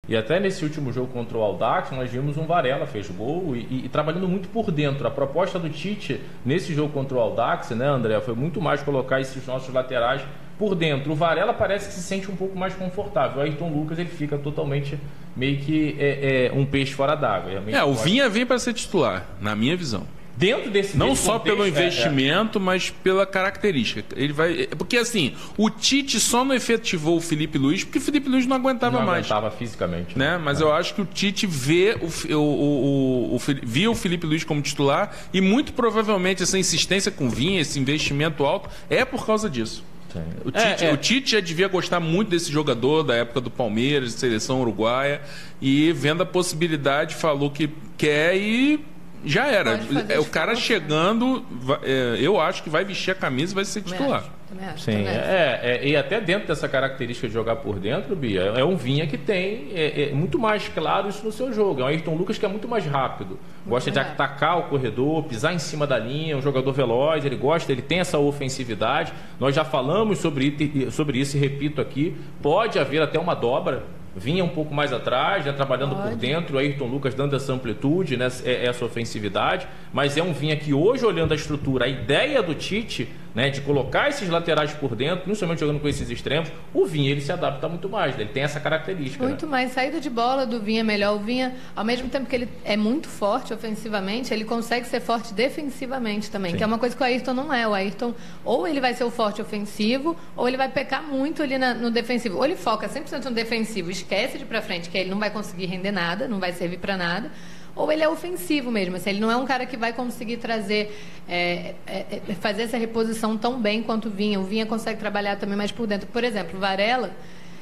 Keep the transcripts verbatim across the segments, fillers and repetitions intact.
E até nesse último jogo contra o Audax, nós vimos um Varela, fez gol e, e, e trabalhando muito por dentro. A proposta do Tite nesse jogo contra o Audax, né, André, foi muito mais colocar esses nossos laterais por dentro. O Varela parece que se sente um pouco mais confortável. O Ayrton Lucas, ele fica totalmente meio que é, é, um peixe fora d'água. É, o Vinha vem para ser titular, na minha visão. Dentro desse não desse só contexto, pelo investimento, é, é. mas pela característica. Ele vai, porque assim, o Tite só não efetivou o Felipe Luiz porque o Felipe Luiz não aguentava não mais. Não aguentava fisicamente. Né? Mas é. eu acho que o Tite vê o, o, o, o, via o Felipe Luiz como titular e muito provavelmente essa insistência com o Vinha, esse investimento alto, é por causa disso. O Tite, é, é. o Tite já devia gostar muito desse jogador da época do Palmeiras, de seleção uruguaia, e vendo a possibilidade falou que quer e já era. É, o cara chegando, é, eu acho que vai vestir a camisa e vai ser titular. Também acho, Sim, também acho. É, é, e até dentro dessa característica de jogar por dentro, Bia, é um Vinha que tem é, é muito mais claro isso no seu jogo. É um Ayrton Lucas que é muito mais rápido. Gosta de atacar o corredor, pisar em cima da linha, um jogador veloz, ele gosta, ele tem essa ofensividade. Nós já falamos sobre, sobre isso e repito aqui, pode haver até uma dobra. Vinha um pouco mais atrás, já trabalhando Pode. por dentro, o Ayrton Lucas dando essa amplitude, né, essa ofensividade, mas é um Vinha que hoje, olhando a estrutura, a ideia do Tite, né, de colocar esses laterais por dentro, principalmente jogando com esses extremos, o Vinha ele se adapta muito mais, né, ele tem essa característica. Muito né? mais, saída de bola do Vinha é melhor. O Vinha, ao mesmo tempo que ele é muito forte ofensivamente, ele consegue ser forte defensivamente também, Sim. que é uma coisa que o Ayrton não é. O Ayrton, ou ele vai ser o forte ofensivo, ou ele vai pecar muito ali na, no defensivo. Ou ele foca cem por cento no defensivo, esquece de ir pra frente, que ele não vai conseguir render nada, não vai servir para nada, ou ele é ofensivo mesmo, assim, ele não é um cara que vai conseguir trazer, é, é, é, fazer essa reposição tão bem quanto o Vinha. O Vinha consegue trabalhar também mais por dentro. Por exemplo, o Varela,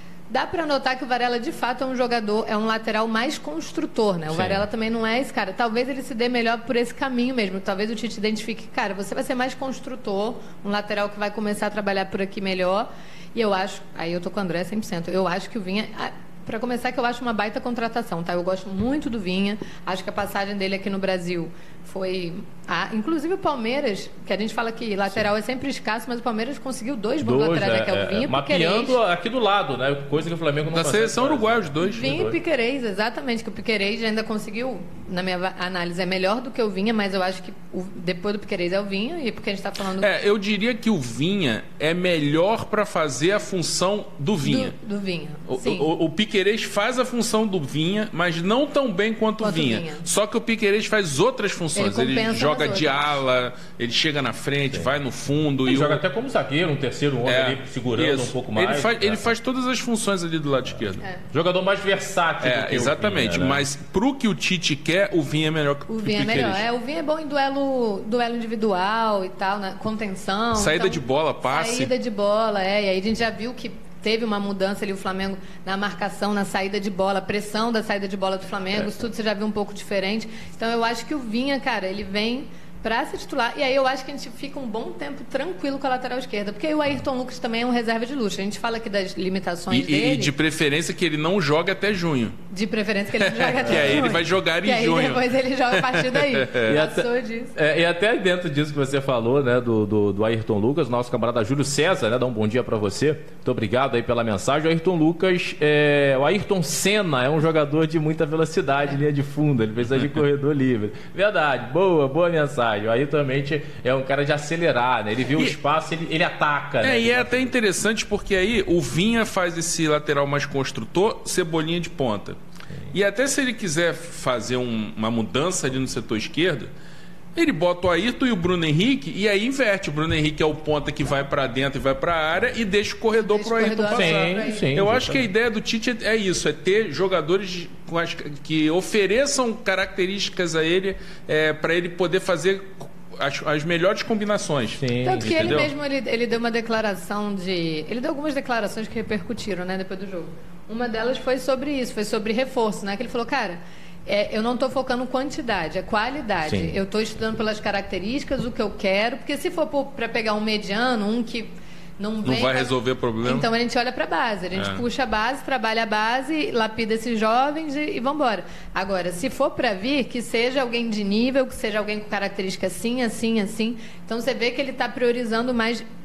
dá para notar que o Varela de fato é um jogador, é um lateral mais construtor, né? O Sim. Varela também não é esse cara. Talvez ele se dê melhor por esse caminho mesmo. Talvez o Tite identifique, cara, você vai ser mais construtor, um lateral que vai começar a trabalhar por aqui melhor. E eu acho, aí eu tô com o André cem por cento, eu acho que o Vinha... Para começar, que eu acho uma baita contratação, tá? Eu gosto muito do Vinha, acho que a passagem dele aqui no Brasil foi... Ah, inclusive o Palmeiras, que a gente fala que lateral Sim. é sempre escasso, mas o Palmeiras conseguiu dois bons dois, laterais, é, que é o Vinha e o Piquerez. Mapeando aqui do lado, né? Coisa que o Flamengo não Da seleção uruguaia, os dois. Vinha e Piquerez, exatamente, que o Piquerez ainda conseguiu, na minha análise, é melhor do que o Vinha, mas eu acho que o, depois do Piquerez é o Vinha, e porque a gente está falando... É, eu diria que o Vinha é melhor para fazer a função do Vinha. Do, do Vinha, Sim. O, o, o Piquerez faz a função do Vinha, mas não tão bem quanto, quanto o Vinha. Vinha. Só que o Piquerez faz outras funções. Ele, ele joga de ala, ele chega na frente, Sim. vai no fundo. Ele e joga o... até como zagueiro, um terceiro homem é, ali segurando isso. um pouco mais. Ele faz, é. ele faz todas as funções ali do lado esquerdo. É. Jogador mais versátil. É, do que exatamente, o Vinha, né? Mas pro que o Tite quer, o Vinha é melhor que o Piquerez. O Vinha é melhor. É, o Vinha é bom em duelo, duelo individual e tal, né? Contenção. Saída então, de bola, passe. Saída de bola, é. E aí a gente já viu que teve uma mudança ali, o Flamengo, na marcação, na saída de bola, pressão da saída de bola do Flamengo, é. isso tudo você já viu um pouco diferente. Então eu acho que o Vinha, cara, ele vem para se titular, e aí eu acho que a gente fica um bom tempo tranquilo com a lateral esquerda, porque aí o Ayrton Lucas também é um reserva de luxo. A gente fala aqui das limitações e, dele. E de preferência que ele não joga até junho. De preferência que ele não joga até junho. Que aí ele vai jogar em e junho. Aí depois ele joga a partir daí. e, até, disso. É, e até dentro disso que você falou, né, do, do, do Ayrton Lucas, nosso camarada Júlio César, né, dá um bom dia para você. Muito obrigado aí pela mensagem. O Ayrton Lucas, é, o Ayrton Senna é um jogador de muita velocidade, é. linha de fundo, ele precisa de corredor livre. Verdade, boa, boa mensagem. O Ayrton também é um cara de acelerar, né? Ele viu e, o espaço, ele, ele ataca. É, né? e é até interessante porque aí o Vinha faz esse lateral mais construtor, Cebolinha de ponta. Sim. E até se ele quiser fazer um, uma mudança ali no setor esquerdo, ele bota o Ayrton e o Bruno Henrique e aí inverte. O Bruno Henrique é o ponta que vai para dentro e vai para a área e deixa o corredor para o Ayrton passar. Sim, sim, Eu acho que a ideia do Tite é isso, é ter jogadores com as, que ofereçam características a ele é, para ele poder fazer As, as melhores combinações. Sim, Tanto que entendeu? ele mesmo ele, ele deu uma declaração de... Ele deu algumas declarações que repercutiram, né, depois do jogo. Uma delas foi sobre isso, foi sobre reforço, né? Que ele falou, cara, é, eu não estou focando em quantidade, é qualidade. Sim. Eu estou estudando pelas características, o que eu quero, porque se for para pegar um mediano, um que... Não, não vai resolver o problema. Então a gente olha para a base, a gente é. puxa a base, trabalha a base, lapida esses jovens e, e vamos embora. Agora, se for para vir, que seja alguém de nível, que seja alguém com característica assim, assim, assim. Então você vê que ele está priorizando mais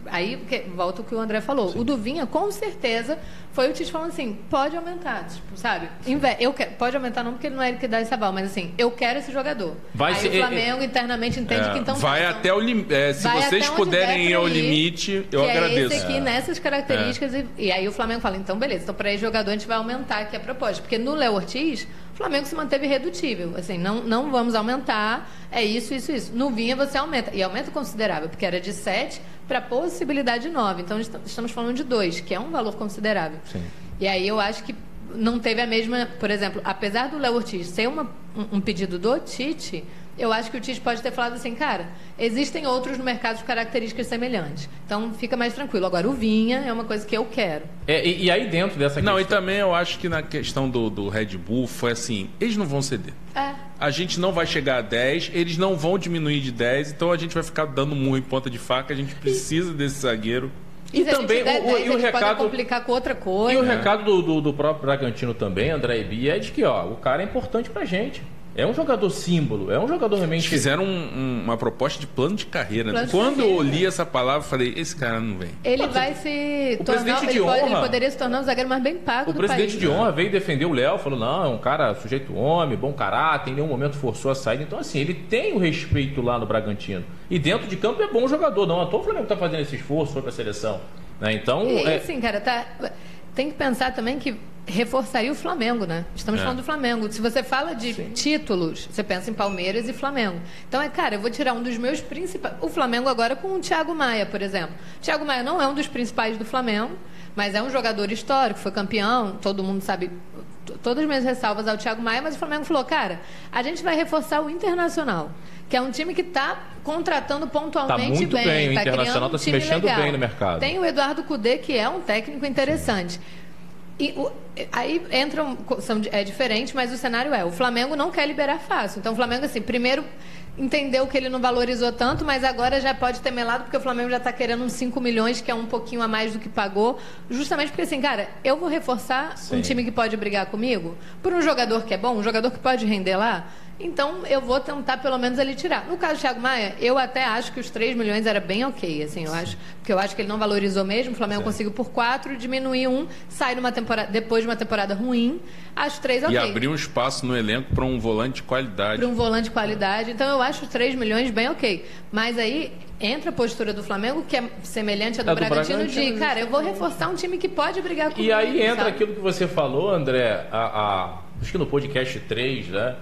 aí volta o que o André falou. Sim. O do Vinha, com certeza, foi o Tite falando assim, pode aumentar, tipo, sabe? Eu quero, pode aumentar não porque não é ele que dá esse aval, mas assim, eu quero esse jogador. Vai aí ser, o Flamengo é, internamente entende é, que então... Vai então, até o limite. É, se vocês puderem ir ao limite, eu que agradeço. É esse aqui, é. nessas características, é. e, e aí o Flamengo fala, então beleza, então para esse jogador a gente vai aumentar aqui a proposta. Porque no Léo Ortiz, o Flamengo se manteve irredutível. Assim, não, não vamos aumentar, é isso, isso, isso. No Vinha você aumenta, e aumenta considerável, porque era de sete para possibilidade de nove. Então estamos falando de dois, que é um valor considerável. Sim. E aí eu acho que não teve a mesma, por exemplo, apesar do Léo Ortiz ser uma, um, um pedido do Tite, eu acho que o Tite pode ter falado assim, cara, existem outros no mercado de características semelhantes. Então fica mais tranquilo. Agora o Vinha é uma coisa que eu quero. É, e, e aí dentro dessa questão... Não, e também eu acho que na questão do, do Red Bull foi assim, eles não vão ceder. É. A gente não vai chegar a dez, eles não vão diminuir de dez, então a gente vai ficar dando murro em ponta de faca, a gente precisa e... desse zagueiro. E, e também o, dez, e o recado pode complicar com outra coisa. E o é. recado do, do, do próprio Bragantino também, André e Bia, é de que ó, o cara é importante pra gente. É um jogador símbolo, é um jogador realmente... Eles fizeram um, um, uma proposta de plano de carreira. Plano de Quando carreira. eu li essa palavra, eu falei, esse cara não vem. Ele Pô, vai se o tornar... Presidente de ele, honra, pode, ele poderia se tornar o zagueiro mais bem pago o do presidente país. de honra veio defender o Léo, falou, não, é um cara sujeito homem, bom caráter, em nenhum momento forçou a saída. Então, assim, ele tem o respeito lá no Bragantino. E dentro de campo é bom jogador, não. À toa o Flamengo tá fazendo esse esforço, foi pra seleção. Né? Então... E, é... assim, cara, tá... tem que pensar também que reforçaria o Flamengo, né? Estamos é. falando do Flamengo. Se você fala de Sim. títulos, você pensa em Palmeiras e Flamengo. Então, é, cara, eu vou tirar um dos meus principais... O Flamengo agora com o Thiago Maia, por exemplo. O Thiago Maia não é um dos principais do Flamengo, mas é um jogador histórico, foi campeão, todo mundo sabe... Todas as minhas ressalvas ao Thiago Maia, mas o Flamengo falou, cara, a gente vai reforçar o Internacional, que é um time que está contratando pontualmente tá muito bem. bem o tá Internacional está um se mexendo legal. bem no mercado. Tem o Eduardo Cudê, que é um técnico interessante. Sim. E o, aí entra um, são, é diferente, mas o cenário é, o Flamengo não quer liberar fácil. Então o Flamengo, assim, primeiro entendeu que ele não valorizou tanto, mas agora já pode ter melado, porque o Flamengo já está querendo uns cinco milhões, que é um pouquinho a mais do que pagou, justamente porque assim, cara, eu vou reforçar Sim. um time que pode brigar comigo por um jogador que é bom, um jogador que pode render lá, então eu vou tentar pelo menos ele tirar. No caso do Thiago Maia, eu até acho que os três milhões era bem ok, assim, eu acho, porque eu acho que ele não valorizou mesmo, o Flamengo Sim. conseguiu por quatro, diminuir um, sai numa temporada, depois de uma temporada ruim, acho três ok. E abrir um espaço no elenco para um volante de qualidade. Para um volante de qualidade, então eu acho três milhões bem ok. Mas aí entra a postura do Flamengo, que é semelhante à do, é do Bragantino, Bragantino, de, cara, eu vou reforçar um time que pode brigar comigo. E aí entra sabe? aquilo que você falou, André, a, a, acho que no podcast três, né?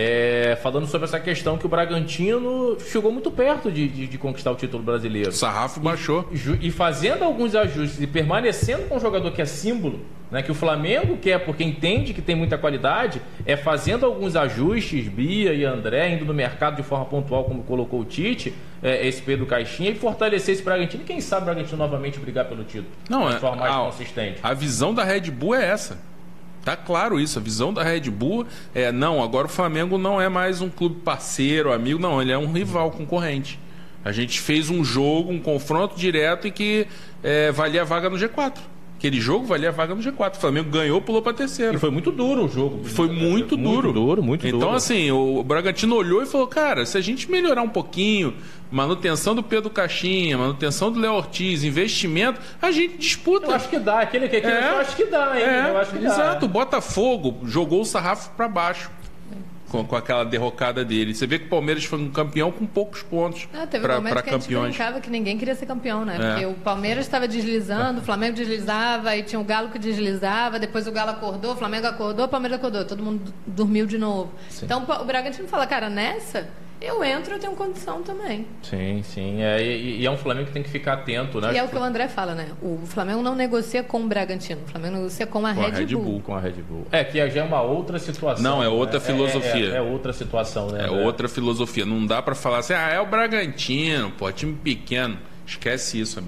É, falando sobre essa questão que o Bragantino chegou muito perto de, de, de conquistar o título brasileiro. O sarrafo baixou. E, e fazendo alguns ajustes e permanecendo com um jogador que é símbolo, né, que o Flamengo quer, porque entende que tem muita qualidade, é fazendo alguns ajustes, Bia e André, indo no mercado de forma pontual, como colocou o Tite, é, esse Pedro Caixinha, e fortalecer esse Bragantino. E quem sabe o Bragantino novamente brigar pelo título. Não, de forma mais a, consistente. A visão da Red Bull é essa. Tá claro isso, a visão da Red Bull é, não, agora o Flamengo não é mais um clube parceiro, amigo, não, ele é um rival, concorrente. A gente fez um jogo, um confronto direto e que é, valia a vaga no G quatro. Aquele jogo valia a vaga no G quatro. O Flamengo ganhou, pulou para terceiro. E foi muito duro o jogo. Foi muito duro. Muito duro, muito então, duro. Então, assim, o Bragantino olhou e falou, cara, se a gente melhorar um pouquinho, manutenção do Pedro Caixinha, manutenção do Léo Ortiz, investimento, a gente disputa. Eu acho que dá. Aquele que aquele, é, eu acho que dá, hein? É, eu acho que exato. Dá. O Botafogo jogou o sarrafo para baixo. Com, com aquela derrocada dele. Você vê que o Palmeiras foi um campeão com poucos pontos ah, teve para um momento que campeões. A gente brincava que ninguém queria ser campeão, né? É. Porque o Palmeiras estava deslizando, o Flamengo deslizava, aí tinha o Galo que deslizava, depois o Galo acordou, o Flamengo acordou, o Palmeiras acordou, todo mundo dormiu de novo. Sim. Então o Bragantino fala, cara, nessa... eu entro, eu tenho condição também. Sim, sim. É, e, e é um Flamengo que tem que ficar atento, né? E é o que o André fala, né? O Flamengo não negocia com o Bragantino. O Flamengo negocia com a, com Red, a Red Bull. Bull. Com a Red Bull. É, que já é uma outra situação. Não, é outra né? filosofia. É, é, é outra situação, né? É outra filosofia. Não dá pra falar assim, ah, é o Bragantino, pô, time pequeno. Esquece isso, amigo.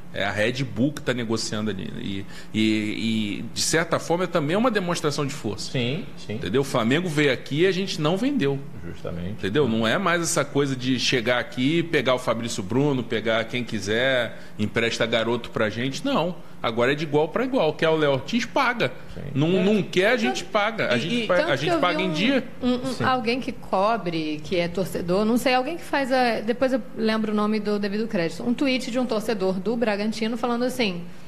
É a Red Bull que está negociando ali. E, e, e, de certa forma, é também uma demonstração de força. Sim, sim. Entendeu? O Flamengo veio aqui e a gente não vendeu. Justamente. Entendeu? Não é mais essa coisa de chegar aqui, pegar o Fabrício Bruno, pegar quem quiser, empresta garoto pra gente. Não. Agora é de igual para igual. Quer o Léo Ortiz, paga. Não, é. não quer, a gente paga. A gente, e, paga, a gente paga um, em dia. Um, um, alguém que cobre, que é torcedor, não sei, alguém que faz a... Depois eu lembro o nome do devido crédito. Um tweet de um torcedor do Bragantino falando assim...